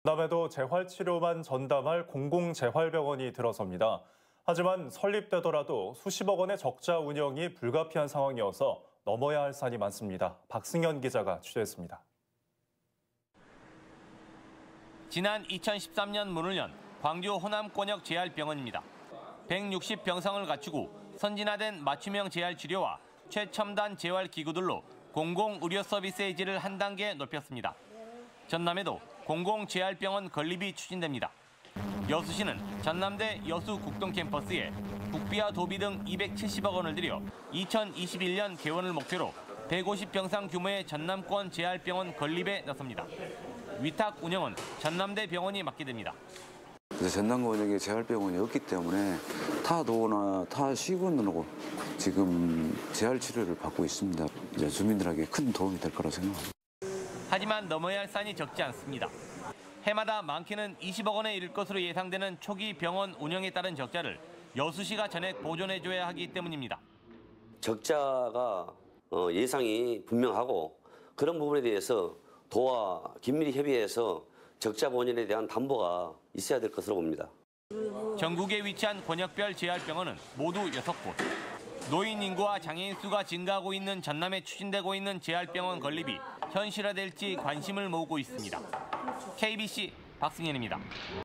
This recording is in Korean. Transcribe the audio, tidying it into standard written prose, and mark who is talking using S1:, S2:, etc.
S1: 전남에도 재활치료만 전담할 공공재활병원이 들어섭니다. 하지만 설립되더라도 수십억 원의 적자 운영이 불가피한 상황이어서 넘어야 할 산이 많습니다. 박승현 기자가 취재했습니다.
S2: 지난 2013년 문을 연 광주 호남권역 재활병원입니다. 160병상을 갖추고 선진화된 맞춤형 재활치료와 최첨단 재활기구들로 공공의료 서비스의 질을 한 단계 높였습니다. 전남에도 공공재활병원 건립이 추진됩니다. 여수시는 전남대 여수 국동 캠퍼스에 국비와 도비 등 270억 원을 들여 2021년 개원을 목표로 150병상 규모의 전남권 재활병원 건립에 나섭니다. 위탁 운영은 전남대 병원이 맡게 됩니다.
S3: 전남권역에 재활병원이 없기 때문에 타 도나 타 시군으로 지금 재활치료를 받고 있습니다. 이제 주민들에게 큰 도움이 될 거라고 생각합니다.
S2: 하지만 넘어야 할 산이 적지 않습니다. 해마다 많게는 20억 원에 이를 것으로 예상되는 초기 병원 운영에 따른 적자를 여수시가 전액 보존해줘야 하기 때문입니다.
S4: 적자가 예상이 분명하고 그런 부분에 대해서 도와 긴밀히 협의해서 적자 본연에 대한 담보가 있어야 될 것으로 봅니다.
S2: 전국에 위치한 권역별 재활병원은 모두 6곳. 노인 인구와 장애인 수가 증가하고 있는 전남에 추진되고 있는 재활병원 건립이 현실화될지 관심을 모으고 있습니다. KBC 박승현입니다.